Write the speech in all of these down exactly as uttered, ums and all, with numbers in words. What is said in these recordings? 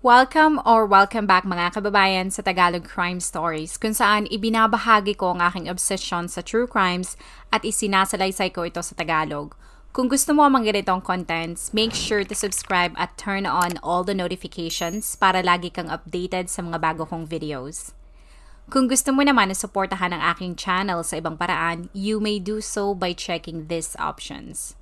Welcome or welcome back mga kababayan sa Tagalog Crime Stories, kung saan ibinabahagi ko ang aking obsession sa true crimes at isinasalaysay ko ito sa Tagalog. Kung gusto mo ang mga ganitong contents, make sure to subscribe at turn on all the notifications para lagi kang updated sa mga bago kong videos. Kung gusto mo naman na suportahan ang aking channel sa ibang paraan, you may do so by checking these options.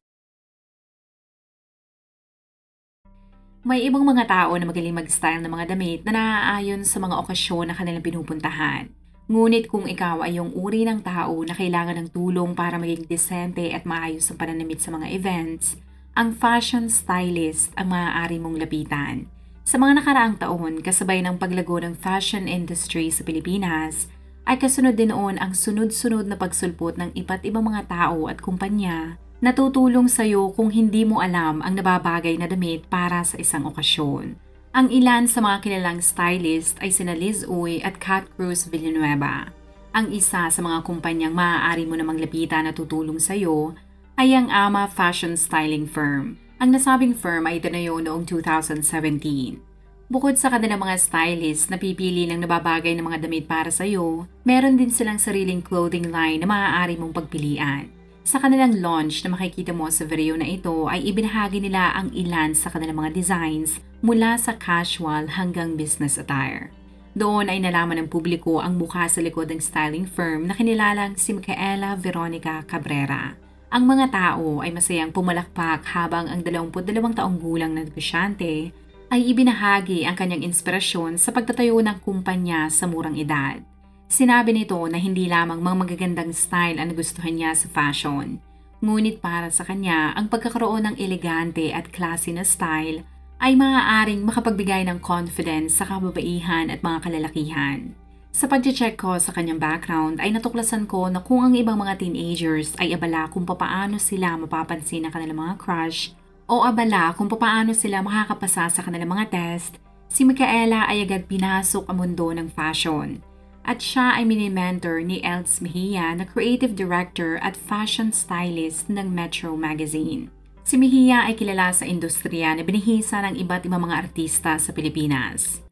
May ibang mga tao na magaling mag-style ng mga damit na naaayon sa mga okasyon na kanilang pinupuntahan. Ngunit kung ikaw ay yung uri ng tao na kailangan ng tulong para maging disente at maayos ang pananamit sa mga events, ang fashion stylist ang maaari mong lapitan. Sa mga nakaraang taon, kasabay ng paglago ng fashion industry sa Pilipinas, ay kasunod din noon ang sunod-sunod na pagsulpot ng iba't ibang mga tao at kumpanya na tutulong sa'yo kung hindi mo alam ang nababagay na damit para sa isang okasyon. Ang ilan sa mga kilalang stylist ay sina Liz Uy at Cat Cruz Villanueva. Ang isa sa mga kumpanyang maaari mo namang lapitan na tutulong sa'yo ay ang Ama Fashion Styling Firm. Ang nasabing firm ay itinayo noong two thousand seventeen. Bukod sa kanilang mga stylist na pipili ng nababagay na mga damit para sa'yo, meron din silang sariling clothing line na maaari mong pagpilian. Sa kanilang launch na makikita mo sa video na ito ay ibinahagi nila ang ilan sa kanilang mga designs mula sa casual hanggang business attire. Doon ay nalaman ng publiko ang mukha sa likod ng styling firm na kinilalang si Micaela Veronica Cabrera. Ang mga tao ay masayang pumalakpak habang ang dalawampu't dalawang taong gulang na negosyante ay ibinahagi ang kanyang inspirasyon sa pagtatayo ng kumpanya sa murang edad. Sinabi nito na hindi lamang mga magagandang style ang nagustuhan niya sa fashion, ngunit para sa kanya ang pagkakaroon ng elegante at classy na style ay maaaring makapagbigay ng confidence sa kababaihan at mga kalalakihan. Sa pag-check ko sa kanyang background ay natuklasan ko na kung ang ibang mga teenagers ay abala kung papaano sila mapapansin ng kanilang mga crush o abala kung papaano sila makakapasa sa kanilang mga test, si Micaela ay agad pinasok ang mundo ng fashion. At siya ay mini-mentor ni Elds Mejia na creative director at fashion stylist ng Metro Magazine. Si Mejia ay kilala sa industriya na binihisa ng iba't ibang mga artista sa Pilipinas.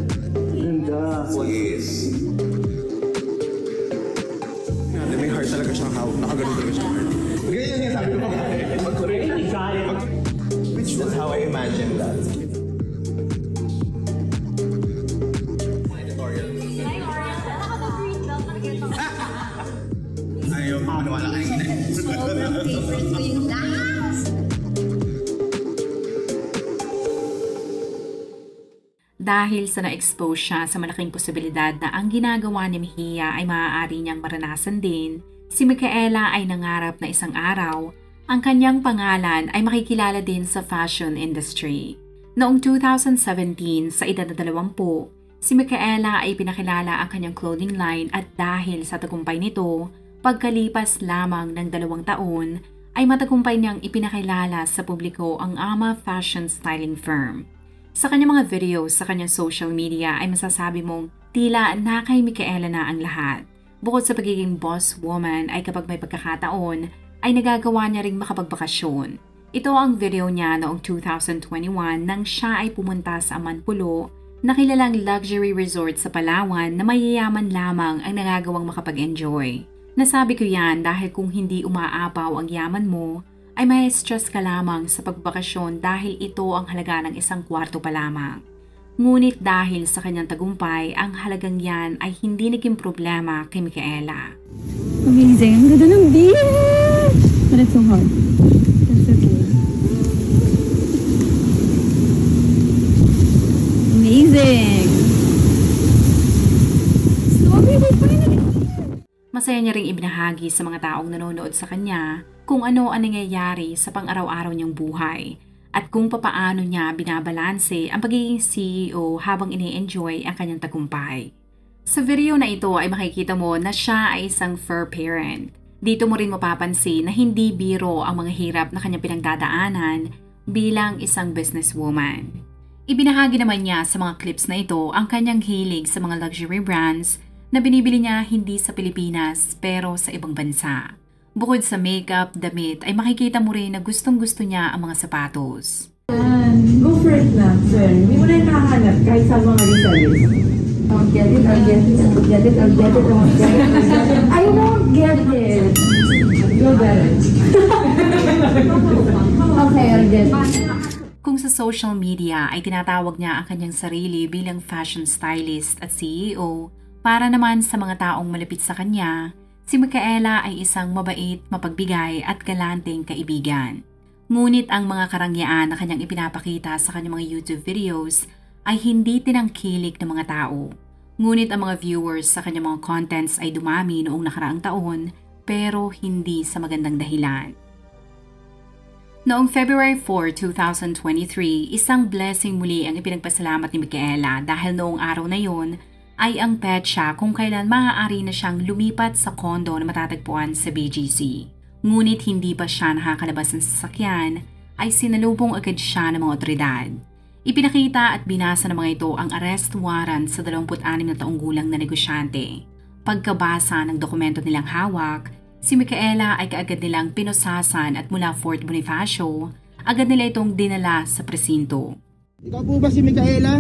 Ganda. Yes. May heart talaga siyang hawak. Nakagano'n talaga siyang heart. Ganyan yung sabi ko. Which was how I imagined that. Ayaw mo, wala kayo ginay. Sobrang favorite ko yung last. Dahil sa na-expose siya sa malaking posibilidad na ang ginagawa ni Mejia ay maaari niyang maranasan din, si Micaela ay nangarap na isang araw, ang kanyang pangalan ay makikilala din sa fashion industry. Noong two thousand seventeen, sa edad na dalawampu, si Micaela ay pinakilala ang kanyang clothing line at dahil sa tagumpay nito, pagkalipas lamang ng dalawang taon, ay matagumpay niyang ipinakilala sa publiko ang Ama Fashion Styling Firm. Sa kanyang mga videos sa kanyang social media ay masasabi mong tila na kay Micaela na ang lahat. Bukod sa pagiging boss woman ay kapag may pagkakataon, ay nagagawa niya ring makapagbakasyon. Ito ang video niya noong two thousand twenty-one nang siya ay pumunta sa Amanpulo, na kilalang luxury resort sa Palawan na mayayaman lamang ang nagagawang makapag-enjoy. Nasabi ko yan dahil kung hindi umaapaw ang yaman mo, ay may stress ka lamang sa pagbakasyon dahil ito ang halaga ng isang kwarto pa lamang. Ngunit dahil sa kanyang tagumpay, ang halagang yan ay hindi naging problema kay Micaela. Amazing! Ang ganda ng beach! But it's so hard. It's okay. Amazing! Sorry, we're finally here! Masaya niya ring ibinahagi sa mga taong nanonood sa kanya kung ano ang nangyayari sa pang-araw-araw niyang buhay at kung papaano niya binabalanse ang pagiging C E O habang ini-enjoy ang kanyang tagumpay. Sa video na ito ay makikita mo na siya ay isang fur parent. Dito mo rin mapapansin na hindi biro ang mga hirap na kanyang pinagdadaanan bilang isang businesswoman. Ibinahagi naman niya sa mga clips na ito ang kanyang hilig sa mga luxury brands na binibili niya hindi sa Pilipinas pero sa ibang bansa. Bukod sa makeup, damit ay makikita mo rin na gustong-gusto niya ang mga sapatos. Go for it na, sir. Hindi mo na yung nakahanap kahit sa mga resellers. I'll get it, I'll get it, I'll get it, I'll get it, I'll get it, I'll get it. I won't get it. You'll get it. Okay, I'll get it. Kung sa social media ay tinatawag niya ang kanyang sarili bilang fashion stylist at C E O, para naman sa mga taong malapit sa kanya, si Micaela ay isang mabait, mapagbigay at galanteng kaibigan. Ngunit ang mga karangyaan na kanyang ipinapakita sa kanyang mga YouTube videos ay hindi tinangkilik ng mga tao. Ngunit ang mga viewers sa kanyang mga contents ay dumami noong nakaraang taon pero hindi sa magandang dahilan. Noong February fourth, twenty twenty-three, isang blessing muli ang ipinagpasalamat ni Micaela dahil noong araw na yon ay ang petsa kung kailan maaari na siyang lumipat sa kondo na matatagpuan sa B G C. Ngunit hindi pa siya nakakalabas ng sasakyan ay sinalubong agad siya ng mga otoridad. Ipinakita at binasa ng mga ito ang arrest warrant sa dalawampu't-anim na taong gulang na negosyante. Pagkabasa ng dokumento nilang hawak, si Micaela ay kaagad nilang pinosasan at mula Fort Bonifacio, agad nila itong dinala sa presinto. Ikaw po ba si Micaela?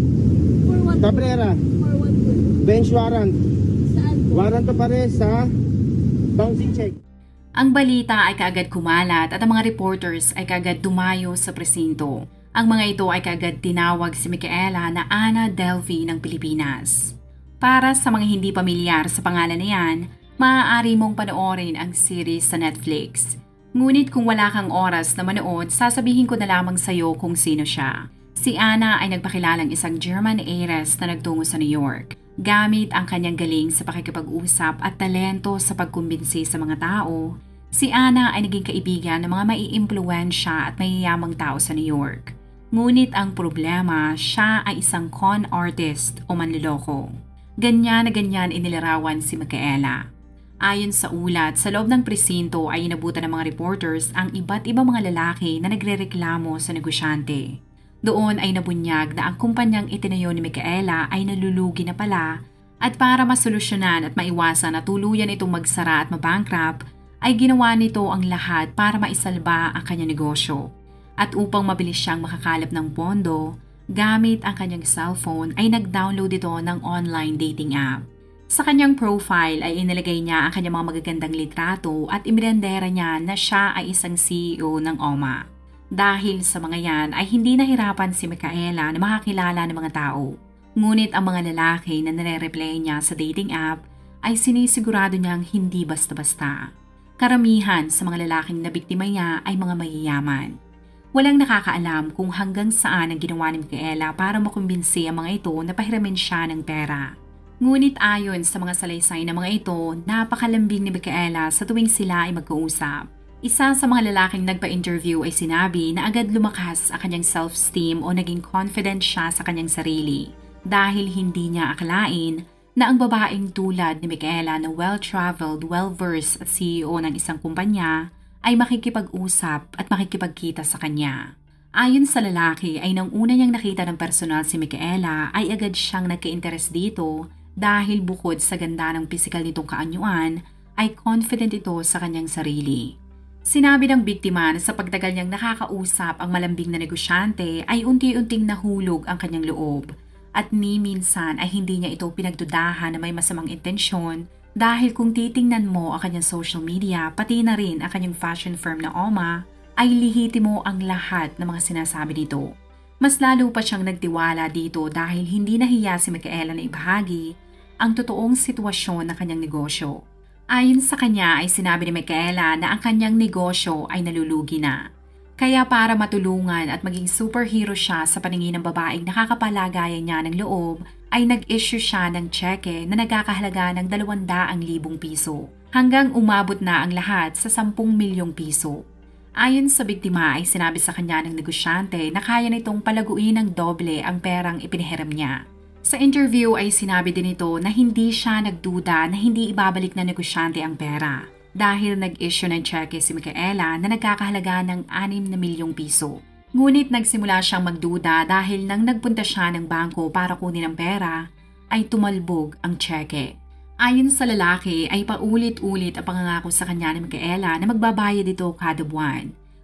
For what? Cabrera. For what? Bench warrant. Saan po? Warrant pa pare sa bouncing check. Ang balita ay kaagad kumalat at ang mga reporters ay kaagad dumayo sa presinto. Ang mga ito ay kaagad tinawag si Micaela na Ana Delvey ng Pilipinas. Para sa mga hindi pamilyar sa pangalan na yan, maaari mong panoorin ang series sa Netflix. Ngunit kung wala kang oras na manood, sasabihin ko na lamang sa'yo kung sino siya. Si Ana ay nagpakilalang isang German heiress na nagtungo sa New York. Gamit ang kanyang galing sa pakikipag-usap at talento sa pagkumbinsi sa mga tao, si Ana ay naging kaibigan ng mga maiimpluwensya at mayayamang tao sa New York. Ngunit ang problema, siya ay isang con artist o manloloko. Ganyan na ganyan inilarawan si Micaela. Ayon sa ulat, sa loob ng presinto ay inabutan ng mga reporters ang iba't ibang mga lalaki na nagrereklamo sa negosyante. Doon ay nabunyag na ang kumpanyang itinayo ni Micaela ay nalulugi na pala at para masolusyonan at maiwasan na tuluyan itong magsara at mabankrupt, ay ginawa nito ang lahat para maisalba ang kanyang negosyo. At upang mabilis siyang makakalap ng pondo, gamit ang kanyang cellphone ay nag-download ito ng online dating app. Sa kanyang profile ay inilagay niya ang kanyang mga magagandang litrato at iminendera niya na siya ay isang C E O ng O M A. Dahil sa mga yan ay hindi nahirapan si Micaela na makakilala ng mga tao. Ngunit ang mga lalaki na nare-replay niya sa dating app ay sinisigurado niyang hindi basta-basta. Karamihan sa mga lalaking nabiktima niya ay mga mayayaman. Walang nakakaalam kung hanggang saan ang ginawa ni Micaela para makumbinsi ang mga ito na pahiramin siya ng pera. Ngunit ayon sa mga salaysay ng mga ito, napakalambing ni Micaela sa tuwing sila ay magkausap. Isa sa mga lalaking nagpa-interview ay sinabi na agad lumakas ang kanyang self-esteem o naging confident siya sa kanyang sarili dahil hindi niya akalain na ang babaeng tulad ni Micaela na well-traveled, well-versed at C E O ng isang kumpanya ay makikipag-usap at makikipagkita sa kanya. Ayon sa lalaki ay nang una niyang nakita ng personal si Micaela ay agad siyang nagka-interes dito dahil bukod sa ganda ng pisikal nitong kaanyuan ay confident ito sa kanyang sarili. Sinabi ng biktima na sa pagtagal niyang nakakausap ang malambing na negosyante ay unti-unting nahulog ang kanyang loob at ni minsan ay hindi niya ito pinagdudahan na may masamang intensyon dahil kung titingnan mo ang kanyang social media pati na rin ang kanyang fashion firm na O M A ay lihitimo ang lahat ng mga sinasabi nito. Mas lalo pa siyang nagtiwala dito dahil hindi nahiya si Micaela na ibahagi ang totoong sitwasyon ng kanyang negosyo. Ayon sa kanya ay sinabi ni Micaela na ang kanyang negosyo ay nalulugi na. Kaya para matulungan at maging superhero siya sa paningin ng babaeng nakakapalagayan niya ng loob, ay nag-issue siya ng tseke na nagkakahalaga ng dalawang libong piso hanggang umabot na ang lahat sa sampung milyong piso. Ayon sa biktima ay sinabi sa kanya ng negosyante na kaya nitong palaguin ng doble ang perang ipinihiram niya. Sa interview ay sinabi din ito na hindi siya nagduda na hindi ibabalik na negosyante ang pera dahil nag-issue ng tseke si Micaela na nagkakahalaga ng anim na milyong piso. Ngunit nagsimula siyang magduda dahil nang nagpunta siya ng bangko para kunin ang pera ay tumalbog ang tseke. Ayon sa lalaki ay paulit-ulit ang pangangako sa kanya ni Micaela na magbabayad ito kada buwan.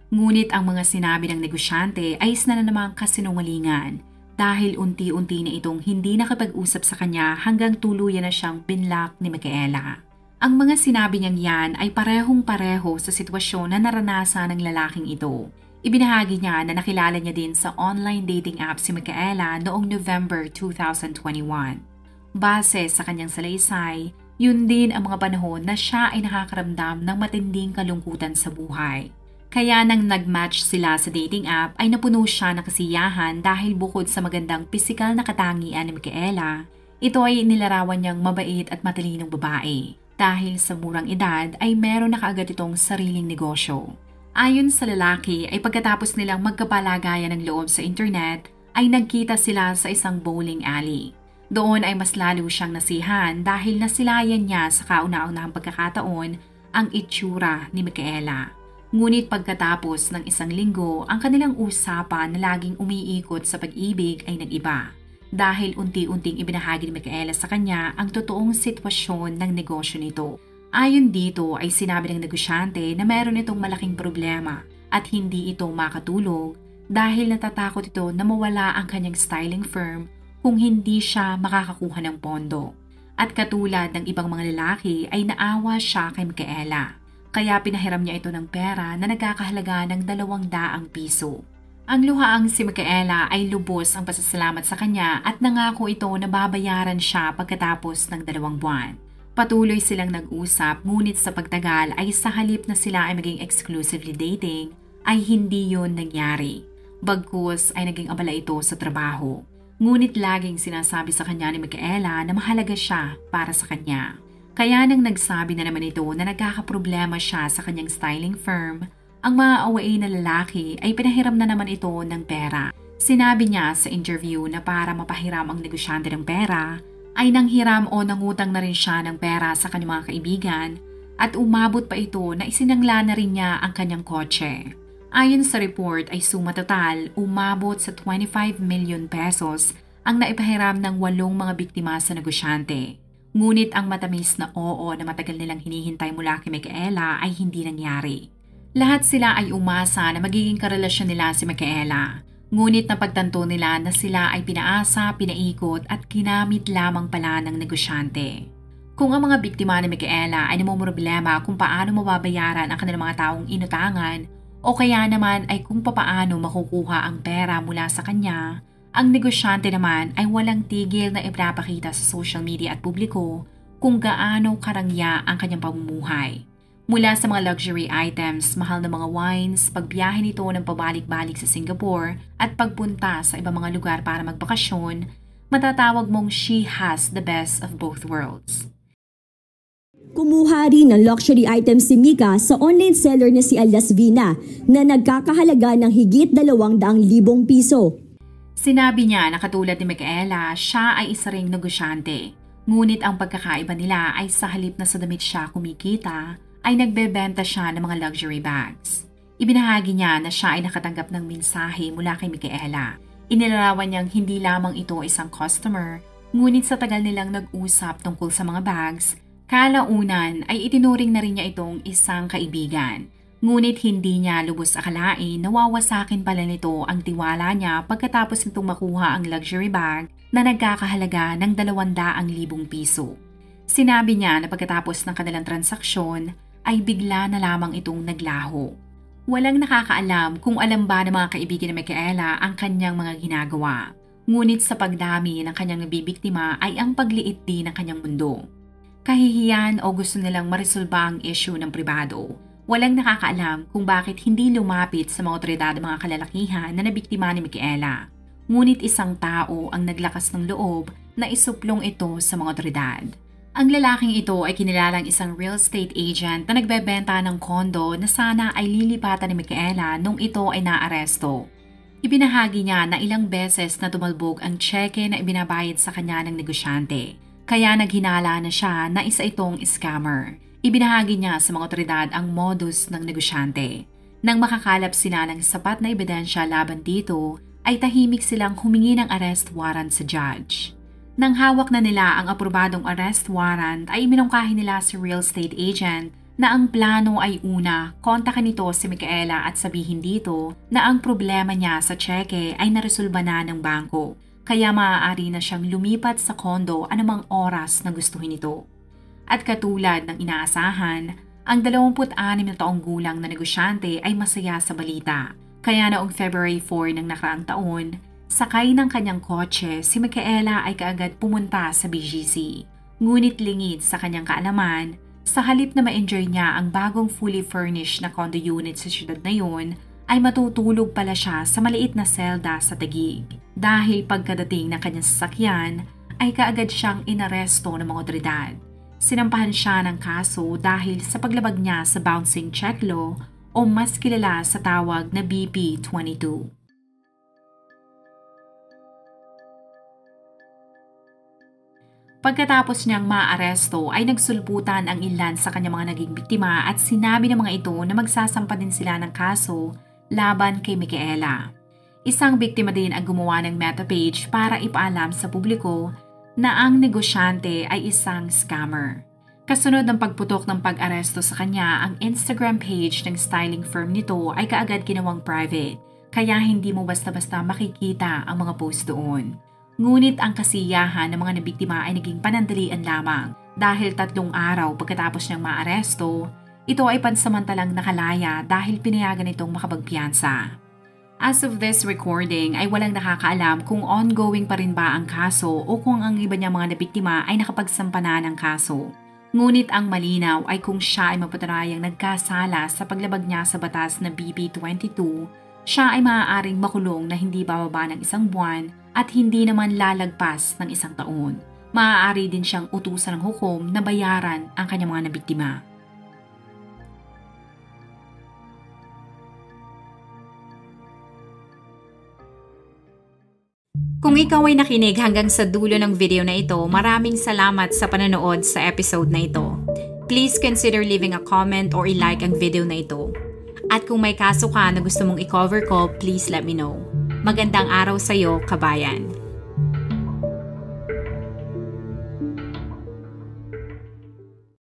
Ngunit ang mga sinabi ng negosyante ay isa na namang kasinungalingan dahil unti-unti na itong hindi nakapag-usap sa kanya hanggang tuluyan na siyang binlock ni Micaela. Ang mga sinabi niyang yan ay parehong-pareho sa sitwasyon na naranasan ng lalaking ito. Ibinahagi niya na nakilala niya din sa online dating app si Micaela noong November two thousand twenty-one. Base sa kanyang salaysay, yun din ang mga panahon na siya ay nakakaramdam ng matinding kalungkutan sa buhay. Kaya nang nag-match sila sa dating app ay napuno siya ng kasiyahan dahil bukod sa magandang pisikal na katangian ni Micaela, ito ay nilarawan niyang mabait at matalinong babae. Dahil sa murang edad ay meron na kaagad itong sariling negosyo. Ayon sa lalaki ay pagkatapos nilang magkapalagayan ng loob sa internet ay nagkita sila sa isang bowling alley. Doon ay mas lalo siyang nasihan dahil nasilayan niya sa kauna-unahang pagkakataon ang itsura ni Micaela. Ngunit pagkatapos ng isang linggo, ang kanilang usapan na laging umiikot sa pag-ibig ay nag-iba. Dahil unti-unting ibinahagi ni Micaela sa kanya ang totoong sitwasyon ng negosyo nito. Ayon dito ay sinabi ng negosyante na meron itong malaking problema at hindi ito makatulog dahil natatakot ito na mawala ang kanyang styling firm kung hindi siya makakakuha ng pondo. At katulad ng ibang mga lalaki ay naawa siya kay Micaela. Kaya pinahiram niya ito ng pera na nagkakahalaga ng dalawang daang piso. Ang luhaang si Micaela ay lubos ang pasasalamat sa kanya at nangako ito na babayaran siya pagkatapos ng dalawang buwan. Patuloy silang nag-usap ngunit sa pagtagal ay sa halip na sila ay maging exclusively dating ay hindi yon nangyari. Bagkus ay naging abala ito sa trabaho. Ngunit laging sinasabi sa kanya ni Micaela na mahalaga siya para sa kanya. Kaya nang nagsabi na naman ito na nagkakaproblema siya sa kanyang styling firm, ang maaawain na lalaki ay pinahiram na naman ito ng pera. Sinabi niya sa interview na para mapahiram ang negosyante ng pera, ay nanghiram o nangutang na rin siya ng pera sa kanyang mga kaibigan at umabot pa ito na isinangla na rin niya ang kanyang kotse. Ayon sa report ay suma total umabot sa twenty-five million pesos ang naipahiram ng walong mga biktima sa negosyante. Ngunit ang matamis na oo na matagal nilang hinihintay mula kay Micaela ay hindi nangyari. Lahat sila ay umasa na magiging karelasyon nila si Micaela. Ngunit napagtanto nila na sila ay pinaasa, pinaikot at kinamit lamang pala ng negosyante. Kung ang mga biktima ni Micaela ay namumroblema kung paano mababayaran ang kanilang mga taong inutangan o kaya naman ay kung papaano makukuha ang pera mula sa kanya, ang negosyante naman ay walang tigil na ipinapakita sa social media at publiko kung gaano karangya ang kanyang pamumuhay. Mula sa mga luxury items, mahal na mga wines, pagbiyahe nito ng pabalik-balik sa Singapore at pagpunta sa ibang mga lugar para magbakasyon, matatawag mong she has the best of both worlds. Kumuha rin ng luxury items si Mika sa online seller na si Alias Vina na nagkakahalaga ng higit dalawang daang libong piso. Sinabi niya na katulad ni Micaela, siya ay isa ring negosyante. Ngunit ang pagkakaiba nila ay sa halip na sa damit siya kumikita, ay nagbebenta siya ng mga luxury bags. Ibinahagi niya na siya ay nakatanggap ng mensahe mula kay Micaela. Inilarawan niyang hindi lamang ito isang customer, ngunit sa tagal nilang nag-usap tungkol sa mga bags, kalaunan ay itinuring na rin niya itong isang kaibigan. Ngunit hindi niya lubos akalain na wawasakin pala nito ang tiwala niya pagkatapos nitong makuha ang luxury bag na nagkakahalaga ng dalawang-daang libong piso. Sinabi niya na pagkatapos ng kanilang transaksyon ay bigla na lamang itong naglaho. Walang nakakaalam kung alam ba ng mga kaibigan ni Micaela ang kanyang mga ginagawa. Ngunit sa pagdami ng kanyang nabibiktima ay ang pagliit din ng kanyang mundo. Kahihiyan o gusto nilang maresolba ang issue ng pribado. Walang nakakaalam kung bakit hindi lumapit sa mga otoridad ng mga kalalakihan na nabiktima ni Micaela. Ngunit isang tao ang naglakas ng loob na isuplong ito sa mga otoridad. Ang lalaking ito ay kinilalang isang real estate agent na nagbebenta ng kondo na sana ay lilipatan ni Micaela nung ito ay naaresto. Ibinahagi niya na ilang beses na tumalbog ang tseke na ibinabayad sa kanya ng negosyante. Kaya naghinala na siya na isa itong scammer. Ibinahagi niya sa mga otoridad ang modus ng negosyante. Nang makakalap sila ng sapat na ebidensya laban dito, ay tahimik silang humingi ng arrest warrant sa judge. Nang hawak na nila ang aprobadong arrest warrant ay minungkahi nila si real estate agent na ang plano ay una, kontakin nito si Micaela at sabihin dito na ang problema niya sa cheque ay naresolba na ng bangko, kaya maaari na siyang lumipat sa kondo anumang oras na gustuhin ito. At katulad ng inaasahan, ang dalawampu't anim na taong gulang na negosyante ay masaya sa balita. Kaya noong February four ng nakaraang taon, sakay ng kanyang kotse, si Micaela ay kaagad pumunta sa B G C. Ngunit lingid sa kanyang kaalaman, sa halip na ma-enjoy niya ang bagong fully furnished na condo unit sa syudad na yun, ay matutulog pala siya sa maliit na selda sa Taguig. Dahil pagkadating ng kanyang sasakyan, ay kaagad siyang inaresto ng mga otoridad. Sinampahan siya ng kaso dahil sa paglabag niya sa bouncing check law o mas kilala sa tawag na B P twenty-two. Pagkatapos niyang maaresto ay nagsulputan ang ilan sa kanyang mga naging biktima at sinabi ng mga ito na magsasampa din sila ng kaso laban kay Micaela. Isang biktima din ang gumawa ng meta page para ipaalam sa publiko na ang negosyante ay isang scammer. Kasunod ng pagputok ng pag-aresto sa kanya, ang Instagram page ng styling firm nito ay kaagad ginawang private, kaya hindi mo basta-basta makikita ang mga post doon. Ngunit ang kasiyahan ng mga nabiktima ay naging panandalian lamang dahil tatlong araw pagkatapos niyang maaresto, ito ay pansamantalang nakalaya dahil pinayagan itong makapagpiyansa. As of this recording ay walang nakakaalam kung ongoing pa rin ba ang kaso o kung ang iba niyang mga nabiktima ay nakapagsampa na ng kaso. Ngunit ang malinaw ay kung siya ay mapatunayang nagkasala sa paglabag niya sa batas na B P twenty-two, siya ay maaaring makulong na hindi bababa ng isang buwan at hindi naman lalagpas ng isang taon. Maaari din siyang utusan ng hukom na bayaran ang kanyang mga nabiktima. Kung ikaw ay nakinig hanggang sa dulo ng video na ito, maraming salamat sa panonood sa episode na ito. Please consider leaving a comment or i-like ang video na ito. At kung may kaso ka na gusto mong i-cover ko, please let me know. Magandang araw sa iyo, kabayan.